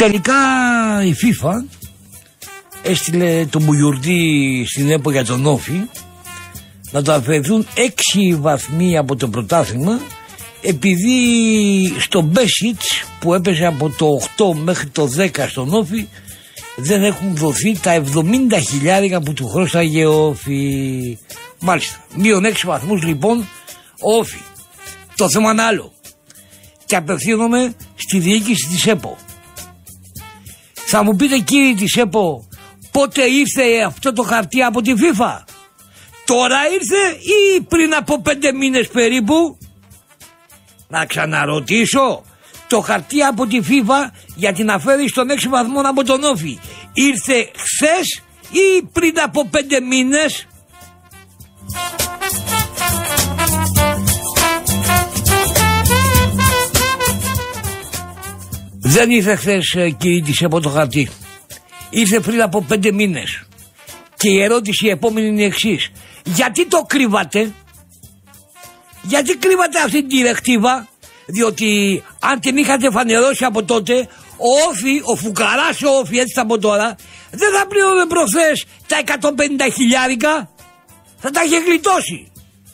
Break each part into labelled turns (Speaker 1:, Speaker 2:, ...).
Speaker 1: Τελικά η FIFA έστειλε τον Μπουγιουρντή στην ΕΠΟ για τον Όφη να το αφαιρεθούν 6 βαθμοί από το πρωτάθλημα, επειδή στο Μπέσιτς που έπαιζε από το 8 μέχρι το 10 στον Όφη δεν έχουν δοθεί τα 70.000 που του χρώσταγε ο Όφη. Μάλιστα, μείον 6 βαθμούς λοιπόν ο Όφη. Το θέμα είναι άλλο και απευθύνομαι στη διοίκηση της ΕΠΟ. Θα μου πείτε, κύριοι της ΕΠΟ, πότε ήρθε αυτό το χαρτί από τη FIFA? Τώρα ήρθε ή πριν από 5 μήνες περίπου? Να ξαναρωτήσω, το χαρτί από τη FIFA για την αφαίρεση των 6 βαθμών από τον Όφη ήρθε χθες ή πριν από 5 μήνες? Δεν ήρθε χθες, κύριοι της ΕΠΟ, το χαρτί. Ήρθε πριν από 5 μήνες. Και η ερώτηση επόμενη είναι η εξής. Γιατί το κρύβατε? Γιατί κρύβατε αυτή την διρεκτίβα? Διότι αν την είχατε φανερώσει από τότε, ο Όφη, ο φουκαράς ο Όφη, έτσι θα πω τώρα, δεν θα πλήρωνε προχθές τα 150.000. Θα τα είχε γλιτώσει.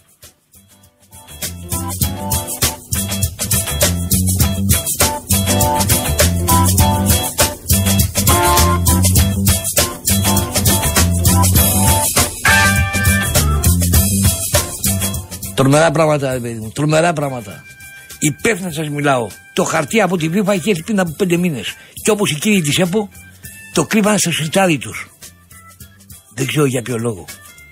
Speaker 1: Τρομερά πράγματα, παιδί μου, τρομερά πράγματα. Υπεύθυνα σας μιλάω. Το χαρτί από τη FIFA έχει έρθει πριν από 5 μήνες. Και όπως οι κύριοι της ΕΠΟ το κρύβανε στο σιρτάρι τους. Δεν ξέρω για ποιο λόγο.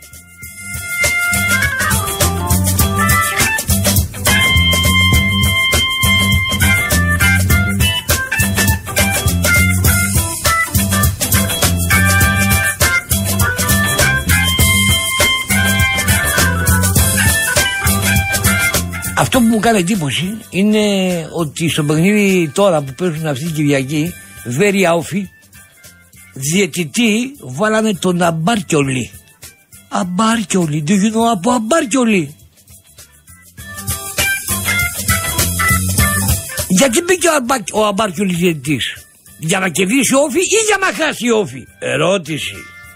Speaker 1: Αυτό που μου κάνει εντύπωση είναι ότι στο παιχνίδι τώρα που παίζουν αυτή την Κυριακή, Βέρεια Όφη, διαιτητή βάλανε τον Αμπάρκιολη. Αμπάρκιολη, δεν γίνω από Αμπάρκιολη. Γιατί μπήκε ο Αμπάρκιολη διαιτητής? Για να κερδίσει ο Όφη ή για να χάσει ο Όφη? Ερώτηση.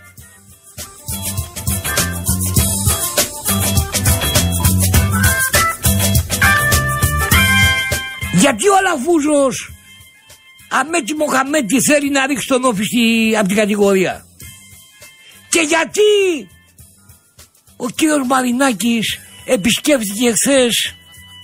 Speaker 1: Γιατί ο Αλαφούζος Αμέτη Μοχαμέτη θέλει να ρίξει τον Όφη από την κατηγορία? Και γιατί ο κύριος Μαρινάκης επισκέφθηκε χθες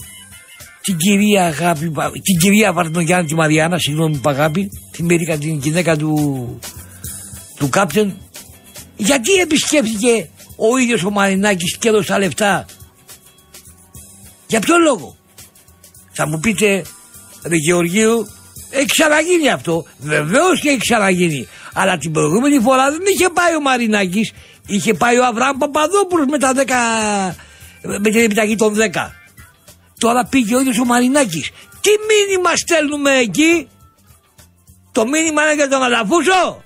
Speaker 1: την κυρία Βαρδινογιάννη, τη Μαριάννα, συγγνώμη Παγάπη, την γυναίκα του κάπτεν? Γιατί επισκέφθηκε ο ίδιος ο Μαρινάκης και έδωσε τα λεφτά? Για ποιο λόγο? Θα μου πείτε, ρε Γεωργίου, έχει ξαναγίνει αυτό. Βεβαίως και έχει ξαναγίνει. Αλλά την προηγούμενη φορά δεν είχε πάει ο Μαρινάκης, είχε πάει ο Αβραάμ Παπαδόπουλος με την επιταγή των 10. Τώρα πήγε ο ίδιος ο Μαρινάκης. Τι μήνυμα στέλνουμε εκεί? Το μήνυμα είναι για τον Αλαφούζο?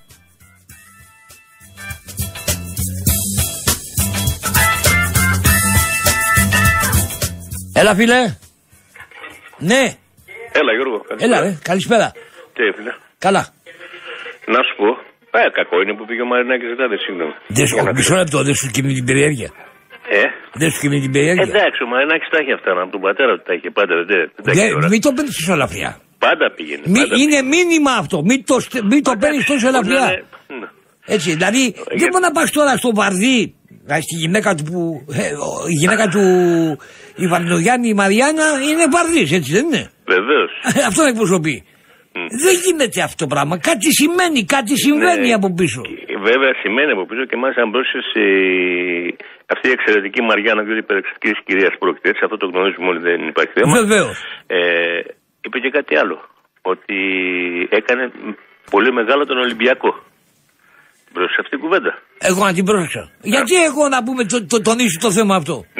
Speaker 1: Έλα φίλε. Ναι.
Speaker 2: Έλα Γιώργο.
Speaker 1: Έλα καλησπέρα.
Speaker 2: Τι έφυγε?
Speaker 1: Καλά.
Speaker 2: Να σου πω, κακό είναι που πήγε ο Μαρινάκης ζητάτε, συγγνώμη.
Speaker 1: Μισό λεπτό, δεν σου κυμεί την περιέργεια? Δεν σου κυμεί την περιέργεια?
Speaker 2: Εντάξει, ο Μαρινάκης τα έχει αυτά, από τον πατέρα του τα είχε πάντα,
Speaker 1: μην το παίρνεις τόσο ελαφριά.
Speaker 2: Πάντα πήγαινε.
Speaker 1: Είναι μήνυμα αυτό, μην το παίρνεις τόσο ελαφριά. Έτσι, δηλαδή δεν μπορεί να πας τώρα στο Βαρδί, στη γυναίκα του που, η γυναίκα του, η Βαρδινογιάννη, η Μαριάννα, είναι Βαρδής, έτσι δεν είναι?
Speaker 2: Βεβαίως.
Speaker 1: Αυτό εκπροσωπεί. Δεν γίνεται αυτό το πράγμα. Κάτι σημαίνει, κάτι συμβαίνει από πίσω.
Speaker 2: Βέβαια σημαίνει από πίσω και μάλιστα αν πρόσθεσες αυτή η εξαιρετική Μαριάννα, διότι υπερεξαιρετικής κυρίας πρόκειται, έτσι, αυτό το γνωρίζουμε όλοι, δεν υπάρχει θέμα.
Speaker 1: Βεβαίως.
Speaker 2: Είπε και κάτι άλλο. Ότι έκανε πολύ μεγάλο τον Ολυμπιακό. Πρόσεξε αυτή την κουβέντα.
Speaker 1: Εγώ να την πρόσεξα. Γιατί εγώ να πούμε τονίσω το θέμα αυτό?